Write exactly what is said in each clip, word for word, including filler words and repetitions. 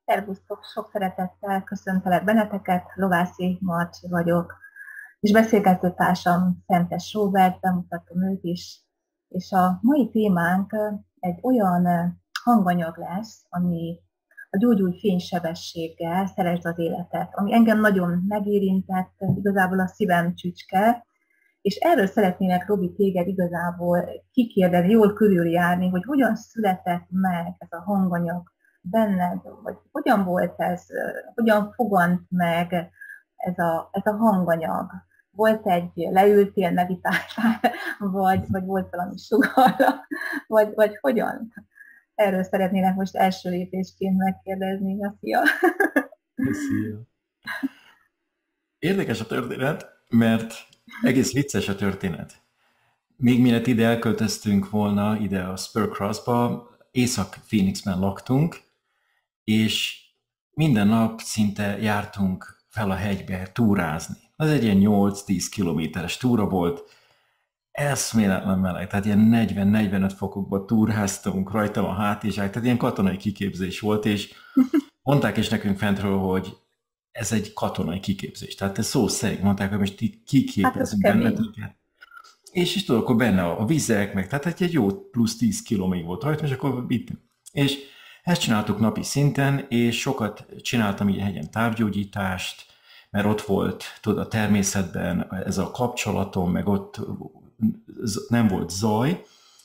Szervusztok, sok szeretettel köszöntelek benneteket, Lovászi Marcsi vagyok, és beszélgető társam Szentes Róbert, bemutatom őt is, és a mai témánk egy olyan hanganyag lesz, ami a Gyógyulj fénysebességgel szeresd az életet, ami engem nagyon megérintett, igazából a szívem csücske, és erről szeretnének, Robi, téged igazából kikérdezni, jól körüljárni, hogy hogyan született meg ez a hanganyag benned, vagy hogyan volt ez, hogyan fogant meg ez a, ez a hanganyag. Volt egy, leültél, meditáltál, vagy, vagy volt valami sugallat, vagy, vagy hogyan? Erről szeretnének most első lépésként megkérdezni, a szia. Szia. Érdekes a történet, mert egész vicces a történet. Még mielőtt ide elköltöztünk volna, ide a Spur Crossba, Észak-Phoenixben laktunk, és minden nap szinte jártunk fel a hegybe túrázni. Az egy ilyen nyolc-tíz kilométeres túra volt, eszméletlen meleg, tehát ilyen negyven-negyvenöt fokokban túráztunk, rajtam a hátizsák, tehát ilyen katonai kiképzés volt, és mondták is nekünk fentről, hogy ez egy katonai kiképzés. Tehát ez szó szerint mondták, hogy most kiképezünk hát benneteket. És is tudod, akkor benne a vizek, meg tehát egy jó plusz tíz kiló még volt rajta, és akkor itt. És ezt csináltuk napi szinten, és sokat csináltam így a hegyen távgyógyítást, mert ott volt, tudod, a természetben ez a kapcsolatom, meg ott nem volt zaj,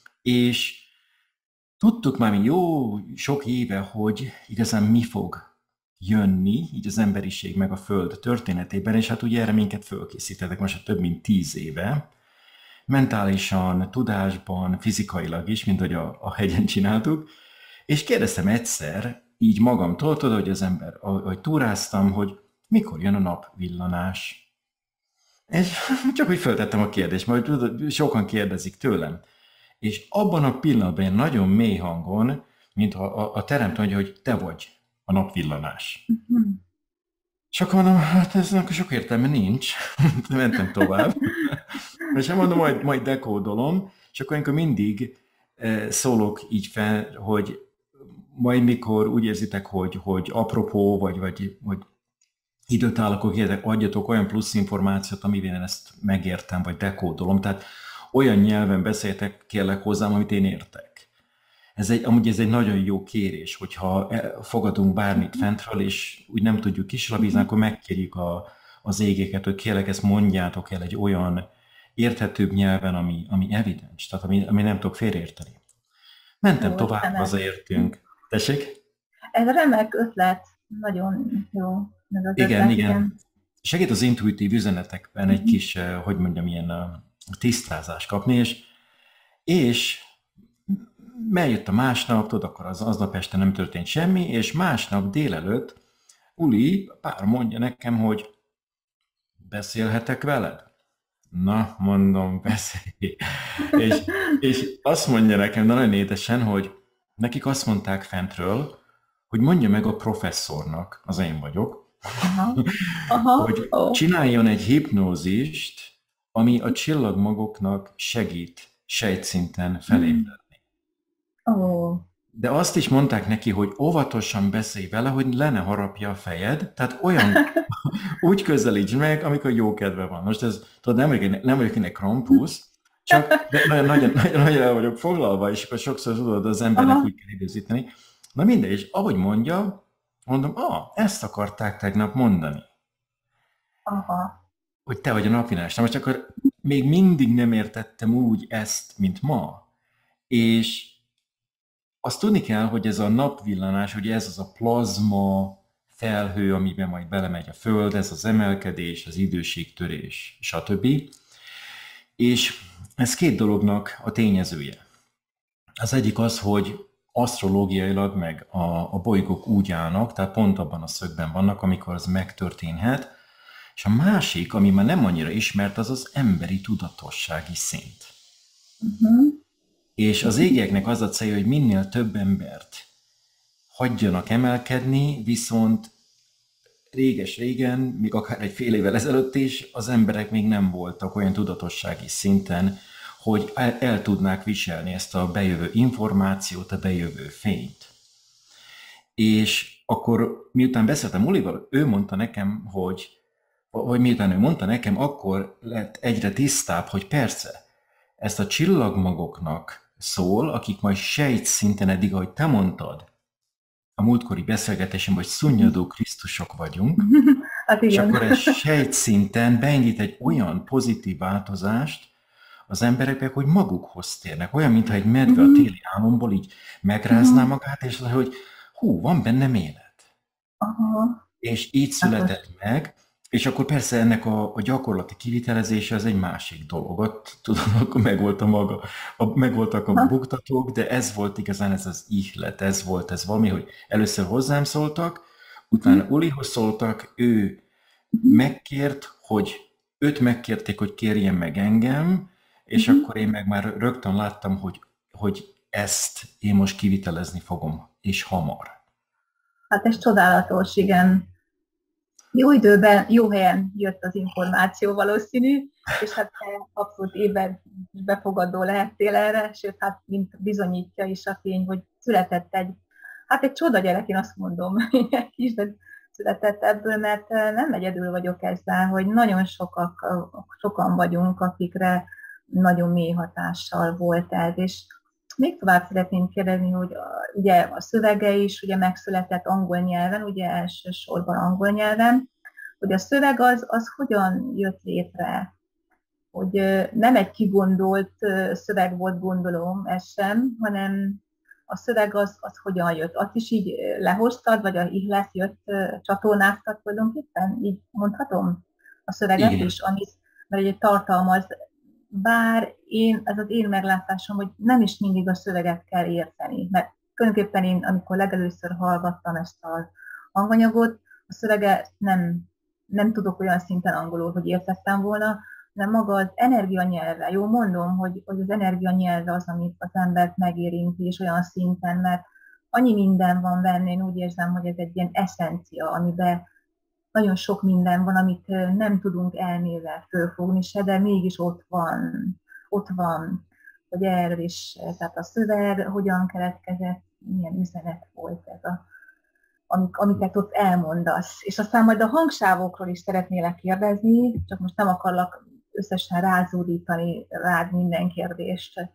és tudtuk már jó sok éve, hogy igazán mi fog jönni, így az emberiség meg a Föld történetében, és hát ugye erre minket fölkészítettek most több mint tíz éve, mentálisan, tudásban, fizikailag is, mint hogy a, a hegyen csináltuk, és kérdeztem egyszer, így magamtól, tudod, hogy az ember, ahogy túráztam, hogy mikor jön a napvillanás. És csak úgy föltettem a kérdést, majd tudod, sokan kérdezik tőlem. És abban a pillanatban én nagyon mély hangon, mint a, a, a teremtő mondja, hogy te vagy a napvillanás. Uh-huh. És akkor mondom, hát eznek sok értelme nincs. Mentem tovább. És mondom, majd, majd dekódolom, és akkor én mindig eh, szólok így fel, hogy majd mikor úgy érzitek, hogy, hogy apropó, vagy, vagy, vagy időt áll, akkor kérlek, adjatok olyan plusz információt, amivel én ezt megértem, vagy dekódolom. Tehát olyan nyelven beszéltek, kérlek hozzám, amit én értek. Ez egy, amúgy ez egy nagyon jó kérés, hogyha fogadunk bármit fentről, és úgy nem tudjuk kisilabízni, akkor megkérjük a, az égéket, hogy kérlek, ezt mondjátok el egy olyan érthetőbb nyelven, ami, ami evidens, tehát ami, ami nem tudok félreérteni. Mentem jó, tovább, hazaértünk. Tessék? Ez remek ötlet, nagyon jó. Az igen, ötlet, igen, igen. Segít az intuitív üzenetekben mm-hmm. egy kis, hogy mondjam, ilyen tisztázást kapni, és, és megjött a másnap, tudod, akkor az, aznap este nem történt semmi, és másnap délelőtt Uli pár mondja nekem, hogy beszélhetek veled? Na, mondom, beszélj. és, és azt mondja nekem nagyon édesen, hogy nekik azt mondták fentről, hogy mondja meg a professzornak, az én vagyok, aha, aha, hogy oh. csináljon egy hipnózist, ami a csillagmagoknak segít sejtszinten felébredni. Oh. De azt is mondták neki, hogy óvatosan beszélj vele, hogy le ne harapja a fejed, tehát olyan, úgy közelíts meg, amikor jó kedve van. Most ez, tudod, nem vagyok, nem vagyok egy Krampus, csak nagyon, nagyon, nagyon, nagyon el vagyok foglalva, és akkor sokszor tudod, az embernek aha. úgy kell időzíteni. Na mindegy, és ahogy mondja, mondom, ah, ezt akarták tegnap mondani. Aha. Hogy te vagy a napvillanás. Na most akkor még mindig nem értettem úgy ezt, mint ma. És azt tudni kell, hogy ez a napvillanás, hogy ez az a plazma felhő, amiben majd belemegy a Föld, ez az emelkedés, az időségtörés, stb. És ez két dolognak a tényezője. Az egyik az, hogy asztrológiailag meg a, a bolygók úgy állnak, tehát pont abban a szögben vannak, amikor az megtörténhet, és a másik, ami már nem annyira ismert, az az emberi tudatossági szint. Uh-huh. És az égieknek az a célja, hogy minél több embert hagyjanak emelkedni, viszont réges-régen, még akár egy fél évvel ezelőtt is, az emberek még nem voltak olyan tudatossági szinten, hogy el, el tudnák viselni ezt a bejövő információt, a bejövő fényt. és akkor miután beszéltem Ulival, ő mondta nekem, hogy, vagy miután ő mondta nekem, akkor lett egyre tisztább, hogy persze, ezt a csillagmagoknak szól, akik majd sejt szinten eddig, ahogy te mondtad, a múltkori beszélgetésem, hogy szunnyadó Krisztusok vagyunk, Hát és igen. akkor ez sejtszinten beindít egy olyan pozitív változást az embereknek, hogy magukhoz térnek. Olyan, mintha egy medve a téli álomból így megrázná magát, és az, hogy hú, van bennem élet. Aha. És így született meg, és akkor persze ennek a, a gyakorlati kivitelezése az egy másik dolog. Ott tudom, akkor megvolt a maga, a, megvoltak a buktatók, de ez volt igazán ez az ihlet, ez volt ez valami, hogy először hozzám szóltak, utána Ulihoz szóltak, ő megkért, hogy őt megkérték, hogy kérjen meg engem, és uh-huh. akkor én meg már rögtön láttam, hogy, hogy ezt én most kivitelezni fogom, és hamar. Hát ez csodálatos, igen. Jó időben, jó helyen jött az információ valószínű, és hát abszolút ébred és befogadó lehettél erre, sőt, hát mint bizonyítja is a tény, hogy született egy, hát egy csoda gyerek, én azt mondom, kis, de született ebből, mert nem egyedül vagyok ezzel, hogy nagyon sokak, sokan vagyunk, akikre nagyon mély hatással volt ez, és még tovább szeretném kérdezni, hogy a, ugye a szövege is ugye megszületett angol nyelven, ugye elsősorban angol nyelven, hogy a szöveg az, az hogyan jött létre, hogy nem egy kigondolt szöveg volt, gondolom, ez sem, hanem a szöveg az, az hogyan jött. Azt is így lehoztad, vagy a ihlet jött, csatornáztad tulajdonképpen, így mondhatom a szöveget Igen. is, amit, mert egy tartalmaz, bár én, ez az én meglátásom, hogy nem is mindig a szöveget kell érteni, mert tulajdonképpen én, amikor legelőször hallgattam ezt a hanganyagot, a szöveget nem, nem tudok olyan szinten angolul, hogy értettem volna, hanem maga az energianyelve. Jó, mondom, hogy, hogy az energianyelve az, amit az embert megérinti, és olyan szinten, mert annyi minden van benne, én úgy érzem, hogy ez egy ilyen eszencia, amiben nagyon sok minden van, amit nem tudunk elmével fölfogni se, de mégis ott van, ott van, hogy erről is, tehát a szöveg hogyan keletkezett, milyen üzenet volt ez, a, amik, amiket ott elmondasz. És aztán majd a hangsávokról is szeretnélek kérdezni, csak most nem akarlak összesen rázúdítani rád minden kérdést. Tehát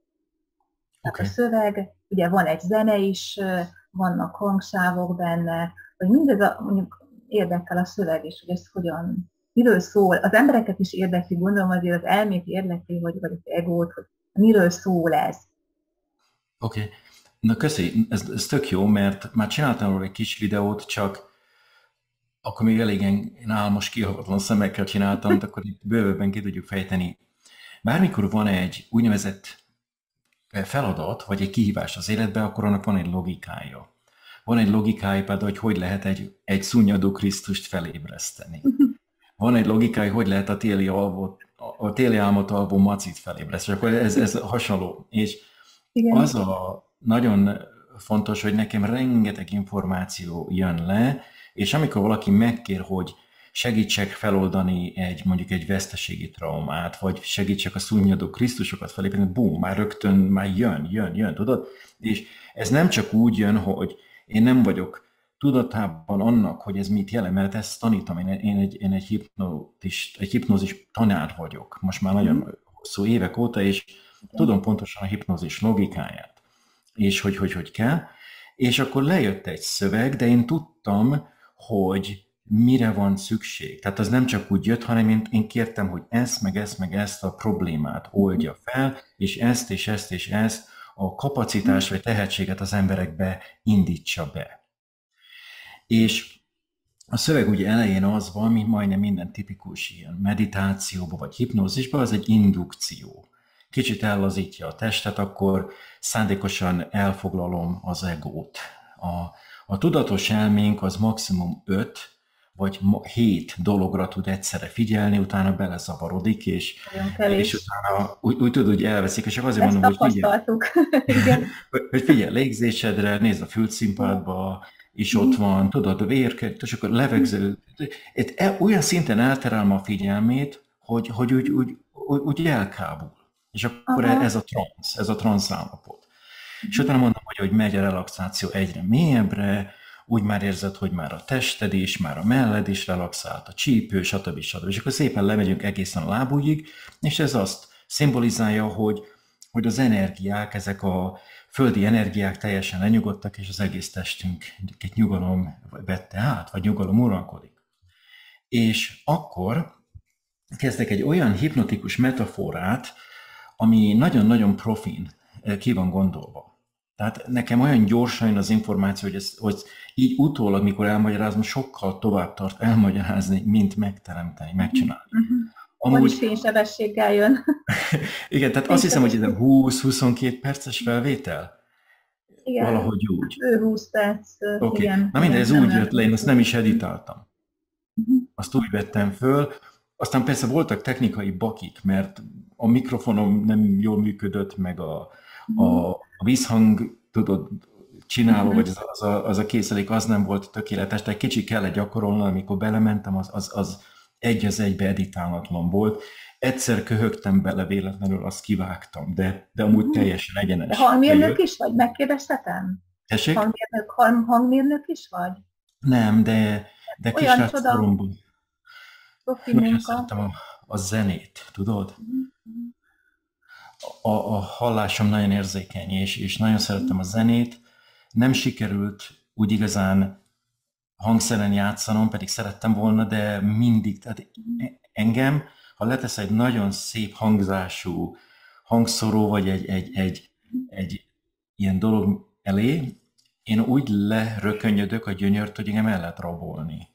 okay. A szöveg, ugye van egy zene is, vannak hangsávok benne, hogy mindez a, mondjuk érdekel a szöveg is, hogy ez hogyan, miről szól. Az embereket is érdekli, gondolom azért az elmét érdekli, vagy, vagy az egót, hogy miről szól ez. Oké. Okay. Na köszi, ez, ez tök jó, mert már csináltam róla egy kis videót, csak akkor még elégen álmos, kihavatlan szemekkel csináltam, akkor itt bővebben ki tudjuk fejteni. Bármikor van egy úgynevezett feladat, vagy egy kihívás az életben, akkor annak van egy logikája. Van egy logikája például, hogy hogy lehet egy, egy szunnyadó Krisztust felébreszteni. Van egy logikája, hogy lehet a téli, alvot, a téli álmot alvó macit felébreszteni. Akkor ez, ez hasonló. És igen. Az a nagyon fontos, hogy nekem rengeteg információ jön le, és amikor valaki megkér, hogy segítsek feloldani egy, mondjuk egy veszteségi traumát, vagy segítsek a szunnyadó Krisztusokat felépíteni, bum, már rögtön már jön, jön, jön, tudod? És ez nem csak úgy jön, hogy én nem vagyok tudatában annak, hogy ez mit jelent, mert ezt tanítom, én, én egy, én egy, hipnotis, egy hipnózis tanár vagyok, most már nagyon hosszú évek óta, és tudom pontosan a hipnózis logikáját, és hogy, hogy, hogy kell. És akkor lejött egy szöveg, de én tudtam, hogy mire van szükség. Tehát az nem csak úgy jött, hanem én, én kértem, hogy ezt, meg ezt, meg ezt a problémát oldja fel, és ezt, és ezt, és ezt a kapacitás vagy tehetséget az emberekbe indítsa be. És a szöveg ugye elején az van, mint majdnem minden tipikus ilyen meditációban vagy hipnózisban, az egy indukció. Kicsit ellazítja a testet, akkor szándékosan elfoglalom az egót. A, a tudatos elménk az maximum öt vagy hét dologra tud egyszerre figyelni, utána belezavarodik, és, és utána úgy, úgy tud, hogy elveszik, és csak azért ezt mondom, hogy figyelj, hogy figyelj légzésedre, nézd a füldszimpádba, és ott van, tudod, vérket, és akkor levegző. Olyan szinten elterelem a figyelmét, hogy, hogy úgy, úgy, úgy elkábul. És akkor aha. ez a transz, ez a transz állapot. És utána mondom, hogy hogy megy a relaxáció egyre mélyebbre, úgy már érzed, hogy már a tested is, már a melled is relaxált, a csípő, stb. stb. És akkor szépen lemegyünk egészen a lábúgyig, és ez azt szimbolizálja, hogy, hogy az energiák, ezek a földi energiák teljesen lenyugodtak, és az egész testünk egy nyugalom vette át, vagy nyugalom uralkodik. És akkor kezdek egy olyan hipnotikus metaforát, ami nagyon-nagyon profin ki van gondolva. Tehát nekem olyan gyorsan jön az információ, hogy, ez, hogy így utólag, mikor elmagyarázom, sokkal tovább tart elmagyarázni, mint megteremteni, megcsinálni. Uh-huh. Amúgy is fénysebességgel jön. Igen, tehát azt hiszem, hogy ez a húsz-huszonkettő perces felvétel. Igen. Valahogy úgy. Ő húsz perc. Okay. Igen. Na mindegy, ez úgy jött le, én azt nem is editáltam. Uh-huh. Azt úgy vettem föl. Aztán persze voltak technikai bakik, mert a mikrofonom nem jól működött, meg a, a, a vízhang, tudod, csináló, vagy az, az, a, az a készülék, az nem volt tökéletes, de egy kicsit kellett gyakorolni, amikor belementem, az, az, az egy az egybe editálhatatlan volt. Egyszer köhögtem bele véletlenül, azt kivágtam, de, de amúgy teljesen egyenes. De hangmérnök is vagy? Megkérdezhetem? Tessék? Hangmérnök, hang, hangmérnök is vagy? Nem, de, de kisrác koromban. Nagyon szerettem a, a zenét, tudod? A, a hallásom nagyon érzékeny, és, és nagyon szerettem a zenét. Nem sikerült úgy igazán hangszeren játszanom, pedig szerettem volna, de mindig, tehát engem, ha letesz egy nagyon szép hangzású hangszóró, vagy egy, egy, egy, egy ilyen dolog elé, én úgy lerökönyödök a gyönyört, hogy engem el lehet rabolni.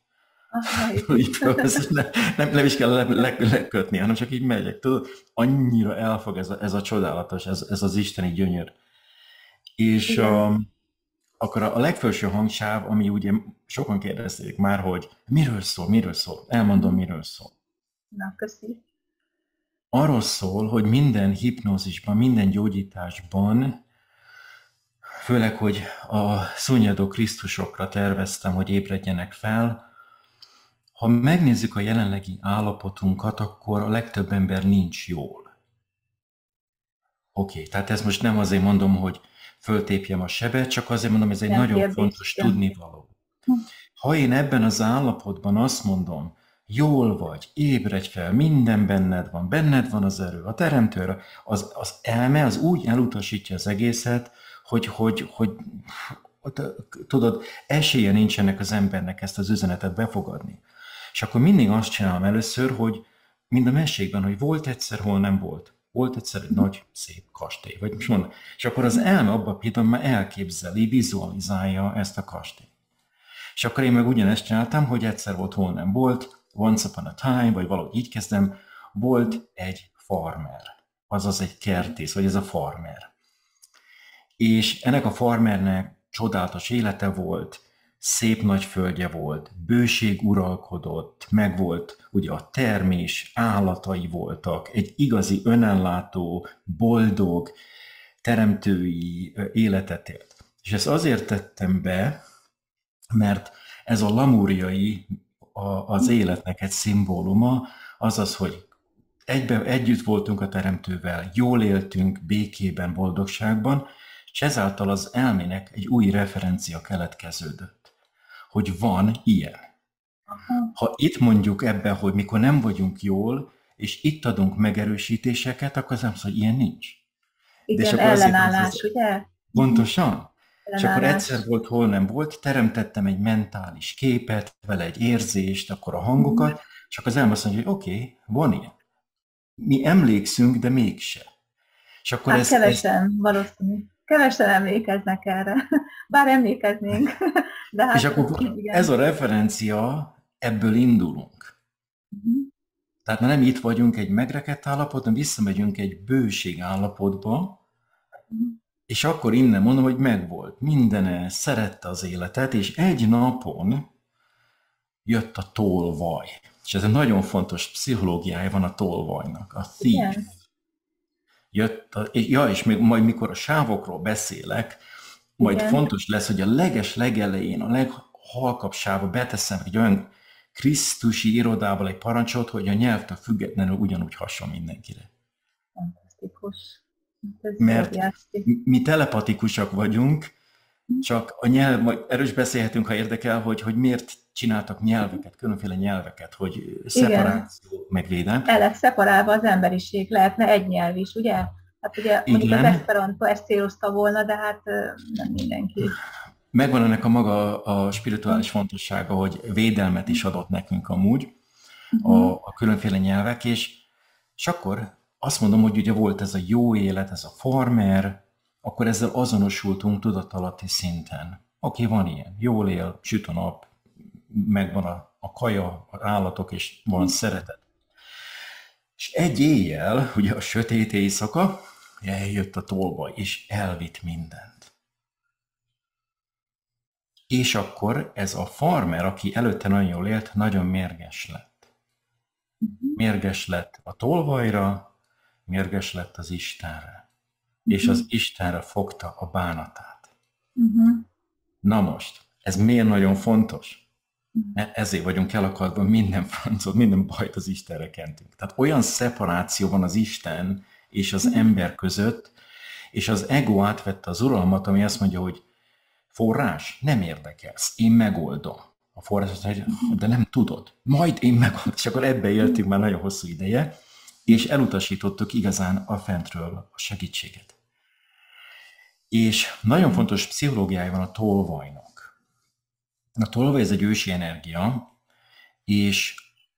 nem, nem, nem is kell le, le, lekötni, hanem csak így megyek. Tudod, annyira elfog ez a, ez a csodálatos, ez, ez az isteni gyönyör. És a, akkor a, a legfelső hangsáv, ami ugye sokan kérdezték már, hogy miről szól, miről szól. Elmondom, miről szól. Na, köszi. Arról szól, hogy minden hipnózisban, minden gyógyításban, főleg, hogy a szunnyadó Krisztusokra terveztem, hogy ébredjenek fel. Ha megnézzük a jelenlegi állapotunkat, akkor a legtöbb ember nincs jól. Oké, okay, tehát ezt most nem azért mondom, hogy föltépjem a sebet, csak azért mondom, ez egy nem nagyon kérdés, fontos nem. tudnivaló. Ha én ebben az állapotban azt mondom, jól vagy, ébredj fel, minden benned van, benned van az erő, a teremtőre, az, az elme az úgy elutasítja az egészet, hogy, hogy, hogy tudod, esélye nincsenek az embernek ezt az üzenetet befogadni. És akkor mindig azt csinálom először, hogy mind a mesékben, hogy volt egyszer, hol nem volt. Volt egyszer egy nagy, szép kastély, vagy most mondom. És akkor az elme abban a pillanatban már elképzeli, vizualizálja ezt a kastélyt. És akkor én meg ugyanezt csináltam, hogy egyszer volt, hol nem volt, once upon a time, vagy valahogy így kezdem, volt egy farmer, azaz egy kertész, vagy ez a farmer. És ennek a farmernek csodálatos élete volt, szép nagy földje volt, bőség uralkodott, meg volt ugye a termés, állatai voltak, egy igazi önellátó, boldog, teremtői életet élt. És ezt azért tettem be, mert ez a lamúriai az életnek egy szimbóluma, azaz, hogy egybe, együtt voltunk a teremtővel, jól éltünk, békében, boldogságban, és ezáltal az elmének egy új referencia keletkeződött, hogy van ilyen. Ha itt mondjuk ebben, hogy mikor nem vagyunk jól, és itt adunk megerősítéseket, akkor az nem szó, hogy ilyen nincs. Igen, ellenállás, az, ugye? Pontosan. És akkor egyszer volt, hol nem volt, teremtettem egy mentális képet, vele egy érzést, akkor a hangokat, csak az elme azt mondja, hogy oké, okay, van ilyen. Mi emlékszünk, de mégse. És akkor hát ez, kevesen, ez... valószínű. Kevesen emlékeznek erre, bár emlékeznénk. De hát és akkor igen. Ez a referencia, ebből indulunk. Uh-huh. Tehát már nem itt vagyunk egy megrekedt állapotban, visszamegyünk egy bőség állapotba, uh-huh. és akkor innen mondom, hogy megvolt. Mindene szerette az életet, és egy napon jött a tolvaj. És ez egy nagyon fontos pszichológiája van a tolvajnak, a thief. Igen. Jött a, ja, és még majd mikor a sávokról beszélek, majd igen. fontos lesz, hogy a leges legelején, a leghalkabb sávba beteszem egy olyan krisztusi irodával egy parancsot, hogy a nyelvtől függetlenül ugyanúgy hasson mindenkire. Fantasztikus. Ez Mert óriási. mi telepatikusak vagyunk, csak a nyelv, majd erről is beszélhetünk, ha érdekel, hogy, hogy miért csináltak nyelveket, különféle nyelveket, hogy Igen, szeparáció, meg védelem. el lett szeparálva az emberiség, lehetne egy nyelv is, ugye? Hát ugye mondjuk az Igen, Esperanto ezt célozta volna, de hát nem mindenki. megvan ennek a maga a spirituális fontossága, hogy védelmet is adott nekünk amúgy a, Uh-huh. a különféle nyelvek, és, és akkor azt mondom, hogy ugye volt ez a jó élet, ez a farmer, akkor ezzel azonosultunk tudatalatti szinten. Oké, van ilyen, jól él, süt a nap, megvan a, a kaja, az állatok, és van szeretet. És egy éjjel, ugye a sötét éjszaka, eljött a tolvaj, és elvitt mindent. És akkor ez a farmer, aki előtte nagyon jól élt, nagyon mérges lett. Mérges lett a tolvajra, mérges lett az Istenre. És az Istenre fogta a bánatát. Uh-huh. Na most, ez miért nagyon fontos? Mert ezért vagyunk elakadva, minden francot, minden bajt az Istenre kentünk. Tehát olyan szeparáció van az Isten és az ember között, és az ego átvette az uralmat, ami azt mondja, hogy forrás, nem érdekelsz, én megoldom. A forrás azt mondja, de nem tudod, majd én megoldom. És akkor ebbe éltünk már nagyon hosszú ideje, és elutasítottuk igazán a fentről a segítséget. És nagyon fontos pszichológiája van a tolvajnak. A tolvaj ez egy ősi energia, és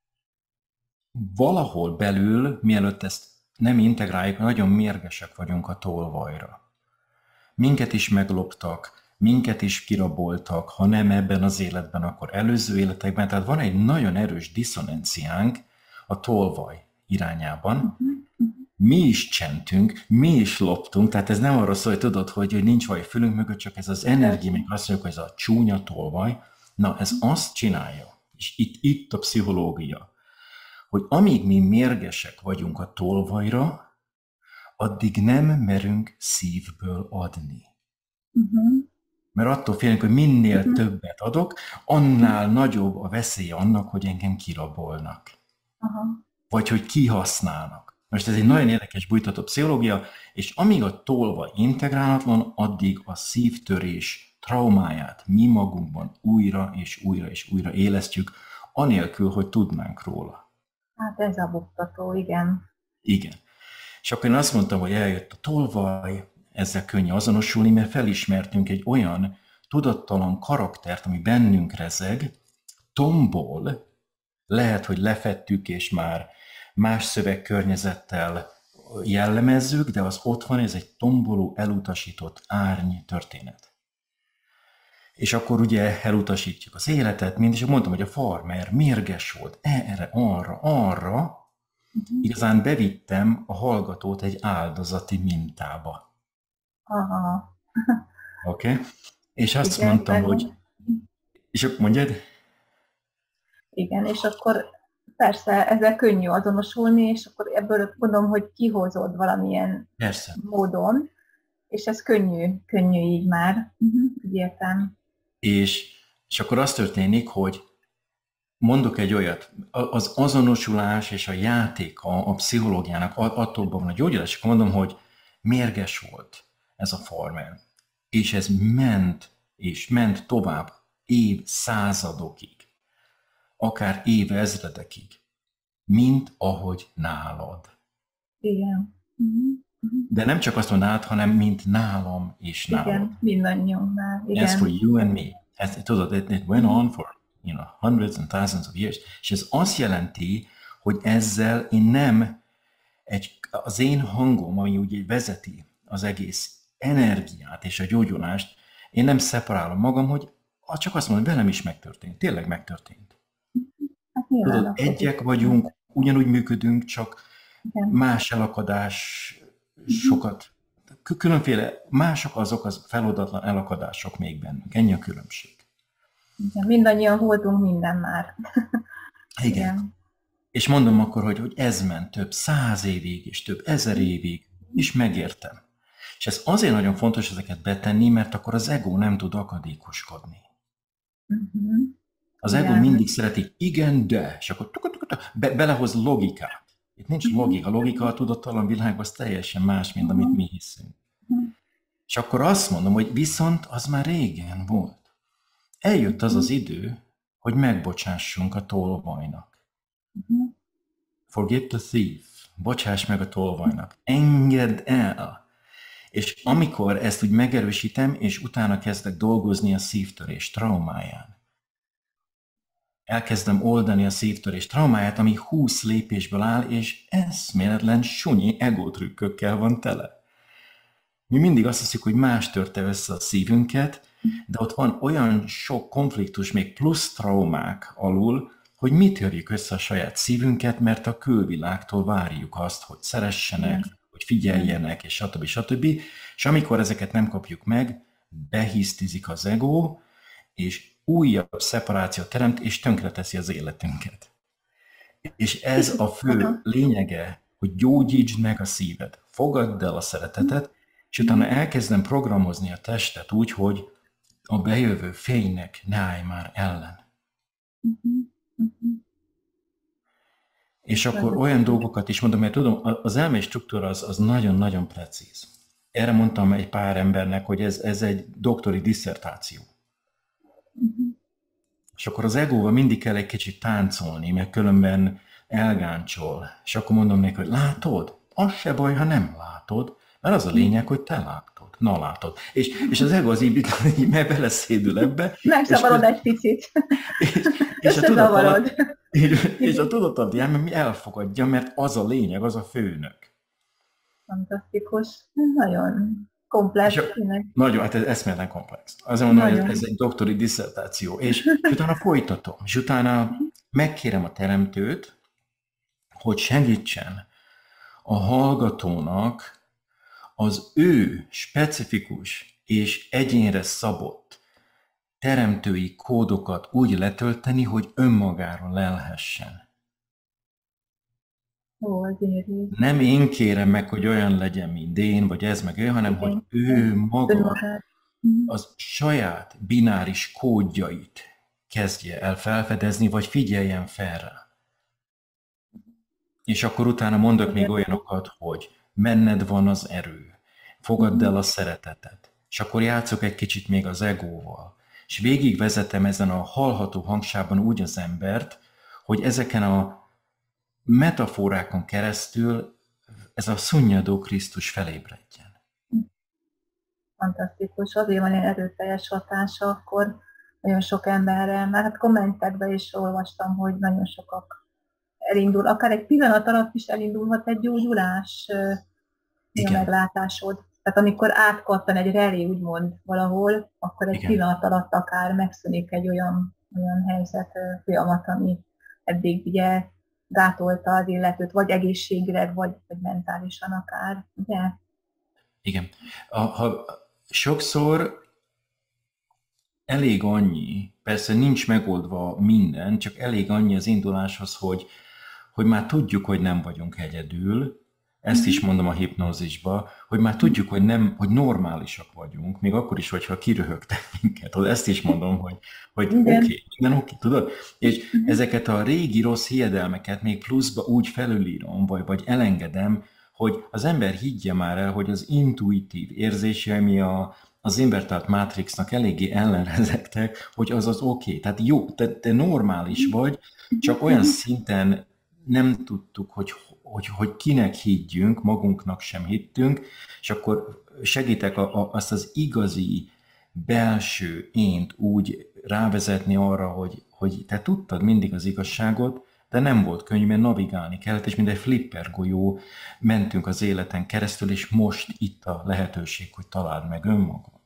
valahol belül, mielőtt ezt nem integráljuk, nagyon mérgesek vagyunk a tolvajra. Minket is megloptak, minket is kiraboltak, ha nem ebben az életben, akkor előző életekben. Tehát van egy nagyon erős diszonanciánk a tolvaj irányában. Mi is csentünk, mi is loptunk, tehát ez nem arról szól, hogy tudod, hogy, hogy nincs vaj fülünk mögött, csak ez az energia, még azt mondjuk, hogy ez a csúnya tolvaj. Na, ez azt csinálja, és itt, itt a pszichológia, hogy amíg mi mérgesek vagyunk a tolvajra, addig nem merünk szívből adni. Uh-huh. Mert attól félünk, hogy minél uh-huh. többet adok, annál nagyobb a veszélye annak, hogy engem kirabolnak. Uh-huh. Vagy hogy kihasználnak. Most ez egy nagyon érdekes bújtató pszichológia, és amíg a tolvaj integrálatlan, addig a szívtörés traumáját mi magunkban újra és újra és újra élesztjük, anélkül, hogy tudnánk róla. Hát ez a buktató, igen. Igen. És akkor én azt mondtam, hogy eljött a tolvaj, ezzel könnyű azonosulni, mert felismertünk egy olyan tudattalan karaktert, ami bennünk rezeg, tombol, lehet, hogy lefettük, és már más szövegkörnyezettel jellemezzük, de az ott van, ez egy tomboló, elutasított árny történet. És akkor ugye elutasítjuk az életet, mint és mondtam, hogy a farmer mérges volt, erre, arra, arra, uh-huh. igazán bevittem a hallgatót egy áldozati mintába. Aha. Oké? Okay? És azt Igen, mondtam, meg... hogy... És akkor mondjad? Igen, és akkor persze ezzel könnyű azonosulni, és akkor ebből gondolom, hogy kihozod valamilyen Persze. módon, és ez könnyű, könnyű így már. Uh-huh. Úgy értem. És, és akkor az történik, hogy mondok egy olyat, az azonosulás és a játék a, a pszichológiának attól van a gyógyulás, és akkor mondom, hogy mérges volt ez a farmer. És ez ment, és ment tovább évszázadokig, akár évezredekig, mint ahogy nálad. Igen. Uh-huh. De nem csak azt mondom nálad, hanem mint nálam és nálad. Igen, mindannyiunknál. Igen. As for you and me. Ez, tudod, it, it went on for you know, hundreds and thousands of years. És ez azt jelenti, hogy ezzel én nem, egy, az én hangom, ami ugye vezeti az egész energiát és a gyógyulást, én nem szeparálom magam, hogy csak azt mondom, hogy velem is megtörtént. Tényleg megtörtént. Hát tudod, egyek vagyunk, ugyanúgy működünk, csak igen. más elakadás sokat, különféle, mások azok az feloldatlan elakadások még bennünk. Ennyi a különbség. Igen, mindannyian voltunk minden már. Igen. Igen. És mondom akkor, hogy, hogy ez ment több száz évig, és több ezer évig, és megértem. És ez azért nagyon fontos ezeket betenni, mert akkor az ego nem tud akadékoskodni. Uh-huh. Az ego igen. mindig szereti, igen, de, és akkor be, belehoz logikát. Itt nincs logika. A logika a tudattalan világban az teljesen más, mint amit mi hiszünk. És akkor azt mondom, hogy viszont az már régen volt. Eljött az az idő, hogy megbocsássunk a tolvajnak. Forgive the thief. Bocsáss meg a tolvajnak. Engedd el. És amikor ezt úgy megerősítem, és utána kezdek dolgozni a szívtörés traumáján, elkezdem oldani a szívtörés traumáját, ami húsz lépésből áll, és eszméletlen sunyi egótrükkökkel van tele. Mi mindig azt hiszük, hogy más törte össze a szívünket, de ott van olyan sok konfliktus, még plusz traumák alul, hogy mi törjük össze a saját szívünket, mert a külvilágtól várjuk azt, hogy szeressenek, hogy figyeljenek, és stb. stb. És amikor ezeket nem kapjuk meg, behisztizik az ego, és újabb szeparációt teremt, és tönkreteszi az életünket. És ez a fő lényege, hogy gyógyítsd meg a szíved, fogadd el a szeretetet, és utána elkezdem programozni a testet úgy, hogy a bejövő fénynek ne állj már ellen. És akkor olyan dolgokat is mondom, mert tudom, az elmei struktúra az, az nagyon-nagyon precíz. Erre mondtam egy pár embernek, hogy ez, ez egy doktori disszertáció. Uh-huh. És akkor az egóval mindig kell egy kicsit táncolni, mert különben elgáncsol. És akkor mondom neki, hogy látod? Az se baj, ha nem látod, mert az a lényeg, hogy te látod. Na látod. És, és az ego az így, így beleszédül ebbe. Megzavarod egy picit. És, és, a tudatalatti, és, és a tudatalatti elme elfogadja, mert az a lényeg, az a főnök. Fantasztikus. Nagyon komplex. Nagyon, hát ez eszméletlen komplex. Azért mondom, hogy ez egy doktori disszertáció. És, és utána folytatom. És utána megkérem a teremtőt, hogy segítsen a hallgatónak az ő specifikus és egyénre szabott teremtői kódokat úgy letölteni, hogy önmagáról lelhessen. Ó, nem én kérem meg, hogy olyan legyen, mint én, vagy ez meg ő, hanem igen, hogy ő maga az saját bináris kódjait kezdje el felfedezni, vagy figyeljen fel rá. És akkor utána mondok igen. még olyanokat, hogy benned van az erő, fogadd el a szeretetet, és akkor játszok egy kicsit még az egóval, és végigvezetem ezen a hallható hangsában úgy az embert, hogy ezeken a metaforákon keresztül ez a szunnyadó Krisztus felébredjen. Fantasztikus, azért van ilyen erőteljes hatása, akkor nagyon sok emberre, mert hát kommentekben is olvastam, hogy nagyon sokak elindul, akár egy pillanat alatt is elindulhat egy gyógyulás, a meglátásod. Tehát amikor átkattan egy relé, úgymond valahol, akkor egy Igen. pillanat alatt akár megszűnik egy olyan, olyan helyzet, folyamat, ami eddig ugye gátolta az illetőt, vagy egészségre, vagy, vagy mentálisan akár, ugye? Igen. A, ha sokszor elég annyi, persze nincs megoldva minden, csak elég annyi az induláshoz, hogy, hogy már tudjuk, hogy nem vagyunk egyedül, ezt is mondom a hipnózisba, hogy már tudjuk, hogy, nem, hogy normálisak vagyunk, még akkor is, hogyha kiröhögtek minket. Ezt is mondom, hogy, hogy oké, okay, minden oké, okay, tudod? És uh-huh. ezeket a régi rossz hiedelmeket még pluszba úgy felülírom, vagy, vagy elengedem, hogy az ember higgye már el, hogy az intuitív érzése, ami a, az invertált mátrixnak eléggé ellenrezektek, hogy az az oké. Okay. Tehát jó, te, te normális vagy, csak olyan szinten nem tudtuk, hogy Hogy, hogy kinek higgyünk, magunknak sem hittünk, és akkor segítek a, a, azt az igazi belső ént úgy rávezetni arra, hogy, hogy te tudtad mindig az igazságot, de nem volt könnyű, mert navigálni kellett, és mint egy flipper golyó mentünk az életen keresztül, és most itt a lehetőség, hogy találd meg önmagad.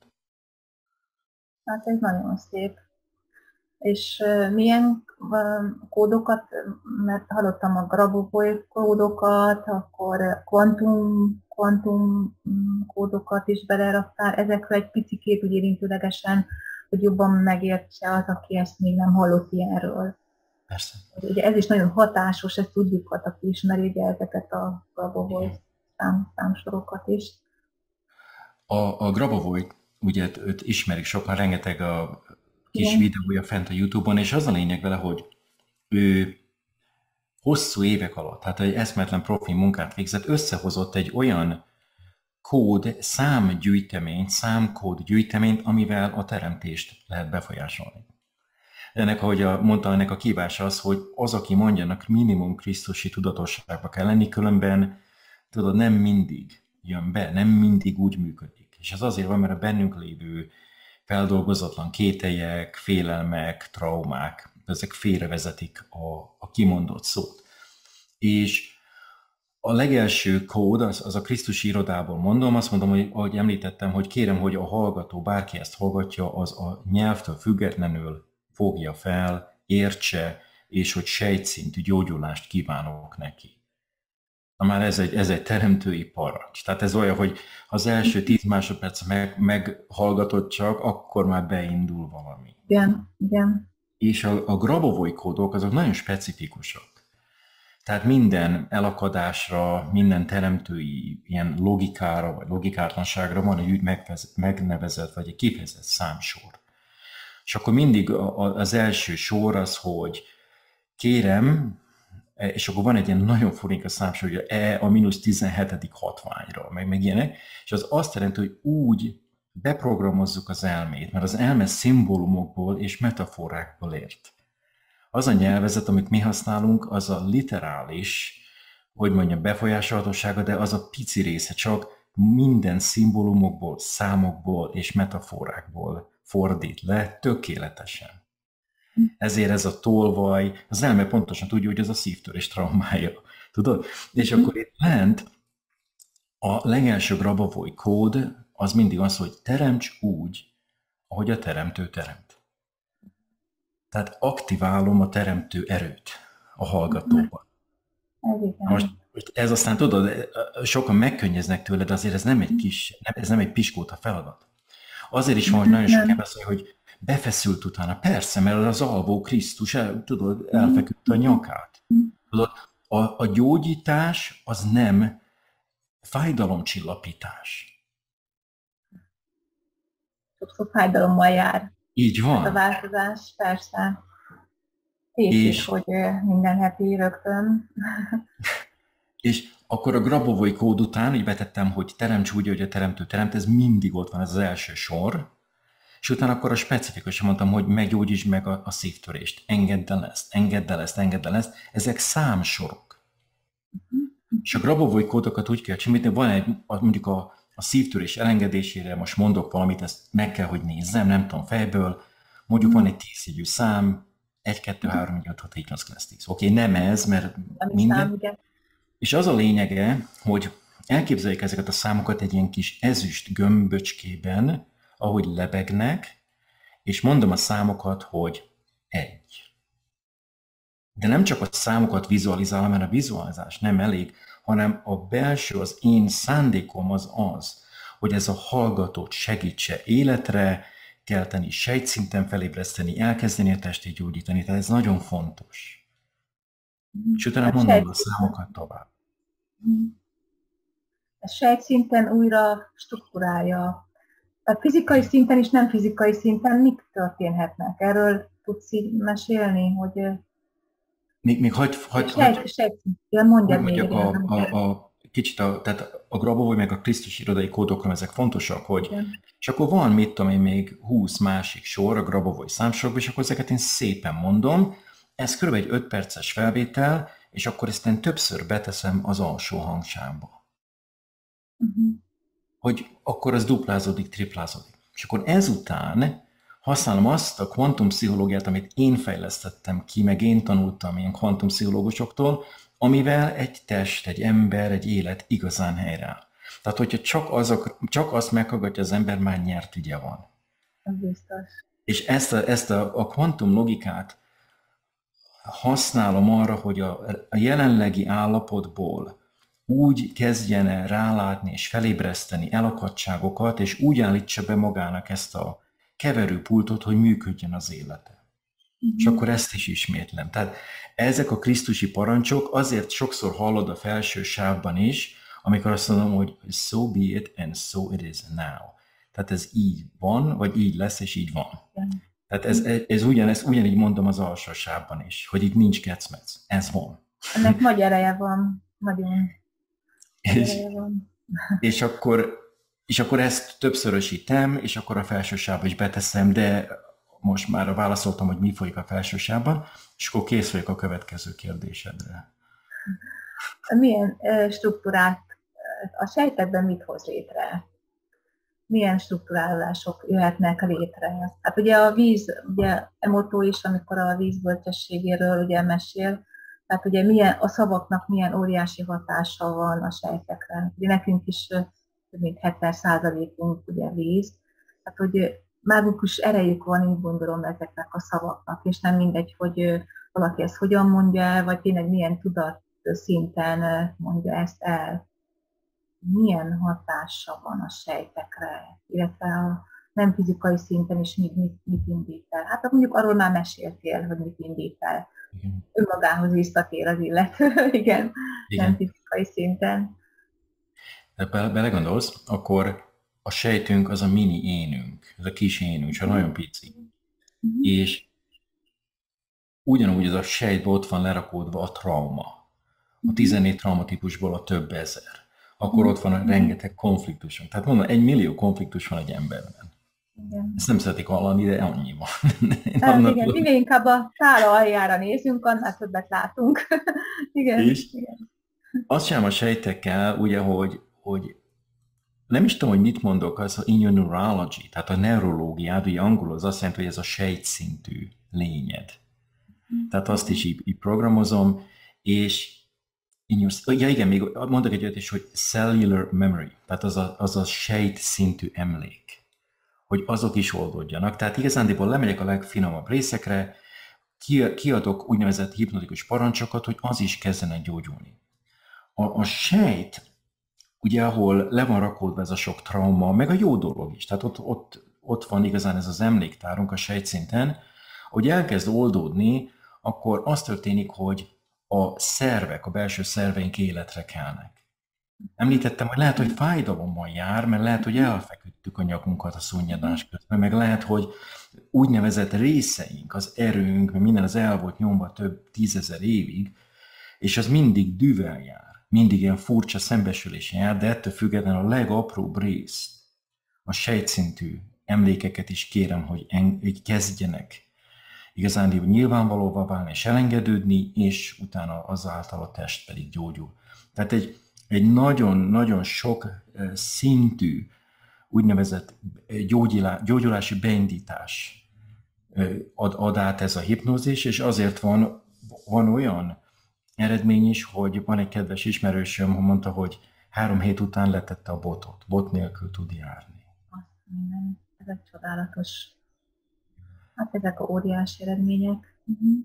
Hát ez nagyon szép. És uh, milyen uh, kódokat, mert hallottam a Grabovoi kódokat, akkor kvantum, kvantum kódokat is beleraktál, ezekre egy picikét úgy érintőlegesen, hogy jobban megértse az, aki ezt még nem hallott ilyenről. Persze. Ugye ez is nagyon hatásos, ezt tudjuk, hát, aki ismeri ugye ezeket a Grabovoi szám, számsorokat is. A, a Grabovoi, ugye őt ismerik sokan, rengeteg a kis Igen. videója fent a YouTube-on, és az a lényeg vele, hogy ő hosszú évek alatt, hát egy eszmetlen profi munkát végzett, összehozott egy olyan kód, számgyűjteményt, számkód gyűjteményt, amivel a teremtést lehet befolyásolni. Ennek, ahogy a, mondta, ennek a kívása az, hogy az, aki mondjanak, minimum krisztusi tudatosságba kell lenni, különben tudod, nem mindig jön be, nem mindig úgy működik. És ez azért van, mert a bennünk lévő feldolgozatlan kételyek, félelmek, traumák, ezek félrevezetik a, a kimondott szót. És a legelső kód, az, az a Krisztusi irodából mondom, azt mondom, hogy ahogy említettem, hogy kérem, hogy a hallgató, bárki ezt hallgatja, az a nyelvtől függetlenül fogja fel, értse, és hogy sejtszintű gyógyulást kívánok neki. Na már ez egy, ez egy teremtői parancs. Tehát ez olyan, hogy az első tíz másodperc meg, meghallgatott csak, akkor már beindul valami. Igen, igen. És a, a Grabovoi kódok azok nagyon specifikusak. Tehát minden elakadásra, minden teremtői ilyen logikára, vagy logikátlanságra van egy úgy megnevezett, vagy egy kifejezett számsor. És akkor mindig az első sor az, hogy kérem, és akkor van egy ilyen nagyon furika számsor, hogy E a mínusz tizenhetedik hatványra, meg, meg ilyenek, és az azt jelenti, hogy úgy beprogramozzuk az elmét, mert az elme szimbólumokból és metaforákból ért. Az a nyelvezet, amit mi használunk, az a literális, hogy mondjam, befolyásolhatósága, de az a pici része, csak minden szimbólumokból, számokból és metaforákból fordít le tökéletesen. Ezért ez a tolvaj, az elme pontosan tudja, hogy ez a szívtörés traumája. Tudod? És akkor itt lent a legelső Grabovoi kód az mindig az, hogy teremts úgy, ahogy a teremtő teremt. Tehát aktiválom a teremtő erőt a hallgatóban. Most ez aztán tudod, sokan megkönnyeznek tőle, de azért ez nem egy kis, ez nem egy piskóta feladat. Azért is van, hogy nagyon sokan beszélnek, hogy befeszült utána. Persze, mert az alvó Krisztus, el, tudod, elfeküdt a nyakát. Tudod, a, a gyógyítás az nem fájdalomcsillapítás. Sokszor fájdalommal jár. Így van. Ez a változás, persze. És hogy minden happy rögtön. És akkor a Grabovoi kód után így betettem, hogy teremts úgy, hogy a teremtő teremt, ez mindig ott van, ez az első sor. És utána akkor a specifikusan mondtam, hogy meggyógyítsd meg a, a szívtörést, engedd el ezt, engedd el ezt, engedd el ezt. Ezek számsorok. Uh-huh. És a Grabovoi kódokat úgy kell csinálni, van egy, mondjuk a, a szívtörés elengedésére, most mondok valamit, ezt meg kell, hogy nézzem, nem tudom fejből, mondjuk uh-huh. van egy tízjegyű szám, egy, kettő, három, négy, öt, hat, hét, nyolc, kilenc, tíz. Oké, nem ez, mert nem minden. Szám, és az a lényege, hogy elképzeljük ezeket a számokat egy ilyen kis ezüst gömböcskében, ahogy lebegnek, és mondom a számokat, hogy egy. De nem csak a számokat vizualizálom, mert a vizualizás nem elég, hanem a belső, az én szándékom az az, hogy ez a hallgatót segítse életre kelteni, sejtszinten felébreszteni, elkezdeni a testét gyógyítani. Tehát ez nagyon fontos. És utána mondom a számokat tovább. A sejtszinten újra struktúrálja. A fizikai szinten és nem fizikai szinten mik történhetnek? Erről tudsz így mesélni, hogy... Még, még hagy, hagy, sejt, hagy, sejtszinten, mondjad még. A, a, a, kicsit a, tehát a Grabovoi meg a Krisztus irodai kódokra ezek fontosak, hogy igen. És akkor van, mit tudom én, még húsz másik sor a Grabovoi számsorokban, és akkor ezeket én szépen mondom. Ez kb. Egy öt perces felvétel, és akkor ezt én többször beteszem az alsó hangsámba. Uh-huh. Hogy akkor az duplázódik, triplázódik. És akkor ezután használom azt a kvantumpszichológiát, amit én fejlesztettem ki, meg én tanultam ilyen kvantumpszichológusoktól, amivel egy test, egy ember, egy élet igazán helyreáll. Tehát, hogyha csak, azok, csak azt meghallgatja az ember, már nyert ügye van. Ez biztos. És ezt a, ezt a, a kvantum logikát használom arra, hogy a, a jelenlegi állapotból úgy kezdjen el rálátni és felébreszteni elakadtságokat, és úgy állítsa be magának ezt a keverőpultot, hogy működjön az élete. Mm-hmm. És akkor ezt is ismétlem. Tehát ezek a krisztusi parancsok, azért sokszor hallod a felső sávban is, amikor azt mondom, hogy so be it and so it is now. Tehát ez így van, vagy így lesz, és így van. Mm. Tehát ez, ez ugyanezt ugyanígy mondom az alsó sávban is, hogy itt nincs kecmec. Ez van. Ennek nagy ereje van, nagyon nagy És, ereje van. és, akkor, és akkor ezt többszörösítem, és akkor a felsősávba is beteszem, de most már válaszoltam, hogy mi folyik a felsősávban, és akkor kész vagyok a következő kérdésedre. Milyen eh, struktúrát a sejtekben mit hoz létre? Milyen struktúrálások jöhetnek létre? Hát ugye a víz, ugye Emoto is, amikor a víz bölcsességéről ugye mesél, tehát ugye milyen, a szavaknak milyen óriási hatása van a sejtekre. Ugye nekünk is ö, több mint hetven százalékunk ugye víz, tehát hogy mágikus erejük van, így gondolom ezeknek a szavaknak, és nem mindegy, hogy ö, valaki ezt hogyan mondja el, vagy tényleg milyen tudat szinten ö, mondja ezt el, milyen hatása van a sejtekre, illetve a nem fizikai szinten is mit, mit, mit indít el. Hát mondjuk arról már meséltél, hogy mit indít el. Igen. Önmagához visszatér az illető, igen, nem Igen. fizikai szinten. De bele, belegondolsz, akkor a sejtünk az a mini énünk, ez a kis énünk, csak nagyon pici. Mhm. És ugyanúgy ez a sejtben ott van lerakódva a trauma. A tizennégy traumatípusból a több ezer. Akkor ott van a rengeteg konfliktusunk. Tehát mondom, egy millió konfliktus van egy emberben. Igen. Ezt nem szeretik hallani, de annyi van. Hát igen, minél inkább a tála aljára nézünk, annál többet látunk. igen, És igen. azt sem a sejtekkel, ugye, hogy, hogy nem is tudom, hogy mit mondok, az in your neurology, tehát a neurológiád, ugye angolul az azt jelenti, hogy ez a sejtszintű lényed. Tehát azt is így, így programozom, és in your, ja igen, még mondok egy olyat is, hogy cellular memory, tehát az a, az a sejtszintű emlék, hogy azok is oldódjanak. Tehát igazándiból lemegyek a legfinomabb részekre, kiadok úgynevezett hipnotikus parancsokat, hogy az is kezdene gyógyulni. A, a sejt, ugye ahol le van rakódva ez a sok trauma, meg a jó dolog is, tehát ott, ott, ott van igazán ez az emléktárunk a sejtszinten, hogy elkezd oldódni, akkor az történik, hogy a szervek, a belső szerveink életre kelnek. Említettem, hogy lehet, hogy fájdalommal jár, mert lehet, hogy elfeküdtük a nyakunkat a szunnyadás közben, meg lehet, hogy úgynevezett részeink, az erőnk, meg minden az el volt nyomva több tízezer évig, és az mindig düvel jár, mindig ilyen furcsa szembesülésen jár, de ettől függetlenül a legapróbb rész, a sejtszintű emlékeket is kérem, hogy, en, hogy kezdjenek igazán nyilvánvalóvá válni és elengedődni, és utána azáltal a test pedig gyógyul. Tehát egy, egy nagyon-nagyon sok szintű úgynevezett gyógyulá, gyógyulási beindítás ad, ad át ez a hipnózis, és azért van, van olyan eredmény is, hogy van egy kedves ismerősöm, hogy mondta, hogy három hét után letette a botot, bot nélkül tud járni. Minden. Ez egy csodálatos. Hát ezek a óriási eredmények. Uh-huh.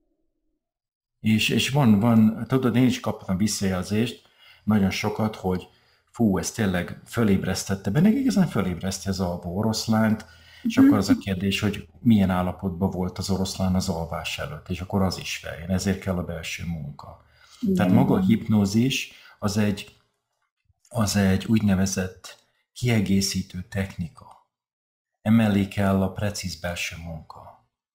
És, és van, van, tudod, én is kaptam visszajelzést, nagyon sokat, hogy fú, ez tényleg fölébresztette, benne igazán fölébreszti az alvó oroszlánt, és akkor az a kérdés, hogy milyen állapotban volt az oroszlán az alvás előtt, és akkor az is feljön, ezért kell a belső munka. Igen. Tehát maga a hipnózis az egy, az egy úgynevezett kiegészítő technika. Emellé kell a precíz belső munka.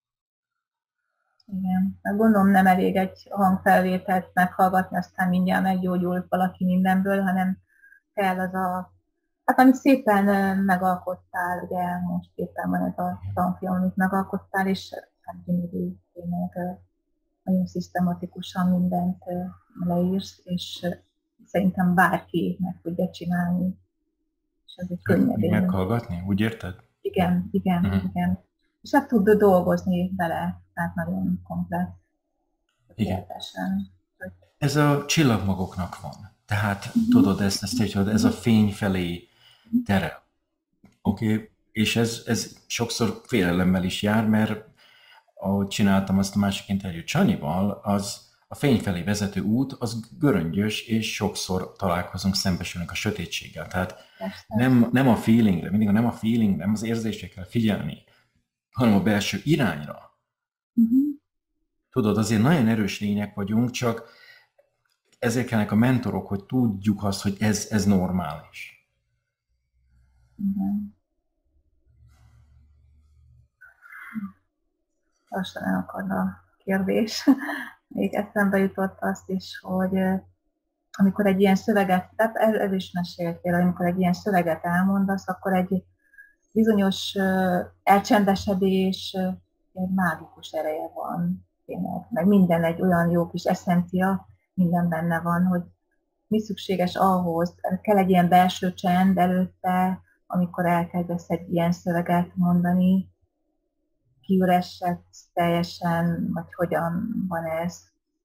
Igen. Gondolom nem elég egy hangfelvételt meghallgatni, aztán mindjárt meggyógyul valaki mindenből, hanem kell az a, hát amit szépen megalkottál, ugye most éppen van ez a tanfilm, amit megalkottál, és hát gyönyörű, tényleg nagyon szisztematikusan mindent leírsz, és szerintem bárki meg tudja csinálni, és ez egy könnyedén. Meghallgatni, úgy érted? Igen, igen, uh-huh. igen. És hát tud dolgozni vele, tehát nagyon komplet. Igen. Ez a csillagmagoknak van. Tehát uh-huh. tudod, ezt, ezt, tudod, ez a fény felé terel. Oké? Okay? És ez, ez sokszor félelemmel is jár, mert ahogy csináltam azt a másik interjút Csanyival, az a fény felé vezető út, az göröngyös, és sokszor találkozunk, szembesülünk a sötétséggel. Tehát nem, nem a feelingre, mindig nem a feeling, nem az érzésekre figyelni, hanem a belső irányra. Uh-huh. Tudod, azért nagyon erős lények vagyunk, csak ezért kellnek a mentorok, hogy tudjuk azt, hogy ez, ez normális. Uh-huh. Lassan elakad a kérdés. még eszembe jutott azt is, hogy amikor egy ilyen szöveget, tehát ez, ez is meséltél, amikor egy ilyen szöveget elmondasz, akkor egy bizonyos elcsendesedés, egy mágikus ereje van tényleg, meg minden egy olyan jó kis eszencia, minden benne van, hogy mi szükséges ahhoz, kell egy ilyen belső csend előtte, amikor elkezdesz egy ilyen szöveget mondani, kiüresedsz teljesen, vagy hogyan van ez,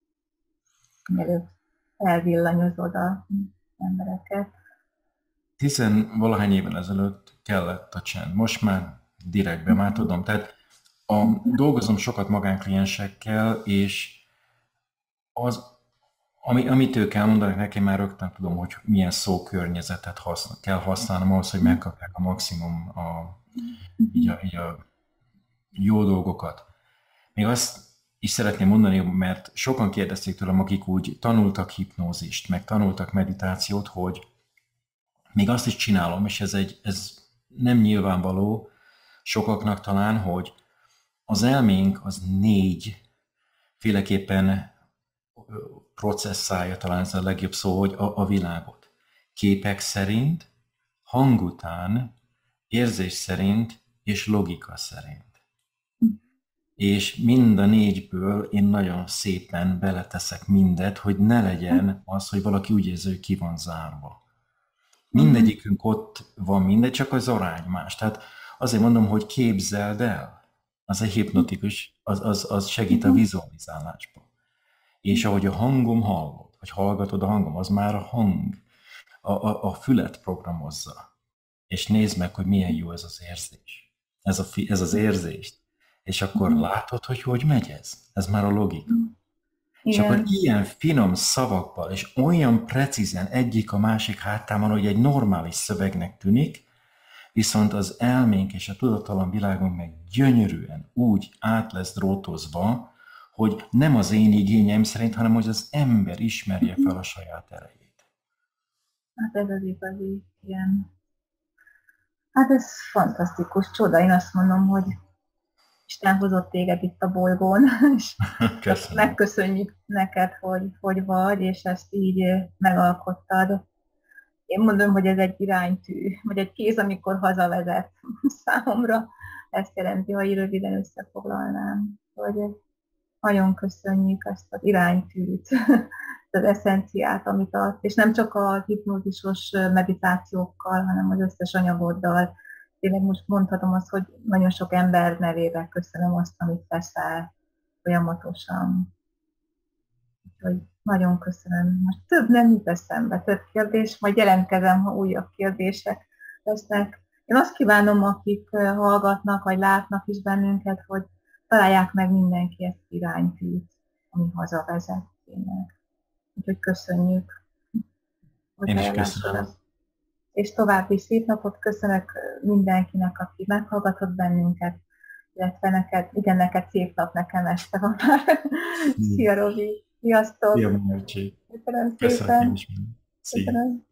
mielőtt elvillanyozod az embereket. Tizenvalahány évvel ezelőtt kellett a csend. Most már direktbe, már tudom. Tehát a, dolgozom sokat magánkliensekkel, és az, ami, amit ők elmondanak nekem, már rögtön tudom, hogy milyen szókörnyezetet használ, kell használnom ahhoz, hogy megkapják a maximum a, így a, így a jó dolgokat. Még azt is szeretném mondani, mert sokan kérdezték tőlem, akik úgy tanultak hipnózist, meg tanultak meditációt, hogy még azt is csinálom, és ez, egy, ez nem nyilvánvaló sokaknak talán, hogy az elménk az négy féleképpen processzálja, talán ez a legjobb szó, hogy a, a világot. Képek szerint, hang után, érzés szerint és logika szerint. És mind a négyből én nagyon szépen beleteszek mindet, hogy ne legyen az, hogy valaki úgy érzi, hogy ki van zárva. Mindegyikünk ott van mindegy, csak az arány más. Tehát azért mondom, hogy képzeld el. Az egy hipnotikus, az, az, az segít a vizualizálásban. És ahogy a hangom hallod, vagy hallgatod a hangom, az már a hang, a, a, a fület programozza. És nézd meg, hogy milyen jó ez az érzés. Ez, a, ez az érzést. És akkor látod, hogy hogy megy ez. Ez már a logika. És Igen. akkor ilyen finom szavakból, és olyan precízen egyik a másik hátán van, hogy egy normális szövegnek tűnik, viszont az elménk és a tudattalan világunk meg gyönyörűen úgy át lesz drótozva, hogy nem az én igényeim szerint, hanem hogy az ember ismerje fel a saját erejét. Hát ez az igazi, ilyen. Hát ez fantasztikus, csoda. Én azt mondom, hogy Isten hozott téged itt a bolygón, és megköszönjük neked, hogy, hogy vagy, és ezt így megalkottad. Én mondom, hogy ez egy iránytű, vagy egy kéz, amikor hazavezet számomra. Ezt jelenti, ha így röviden összefoglalnám, hogy nagyon köszönjük ezt az iránytűt, az eszenciát, amit ad, és nem csak a hipnózisos meditációkkal, hanem az összes anyagoddal. Tényleg most mondhatom azt, hogy nagyon sok ember nevében köszönöm azt, amit teszel folyamatosan. Úgyhogy nagyon köszönöm. Most több nem jut eszembe, több kérdés, majd jelentkezem, ha újabb kérdések lesznek. Én azt kívánom, akik hallgatnak, vagy látnak is bennünket, hogy találják meg mindenki ezt iránytűt, ami hazavezet tényleg. Úgyhogy köszönjük. Én is köszönöm. És további szép napot köszönök mindenkinek, aki meghallgatott bennünket, illetve neked, igen, neked szép nap, nekem este van már. Szia, Robi! Sziasztok! Szia, Marci! Köszönöm szépen! Köszönöm.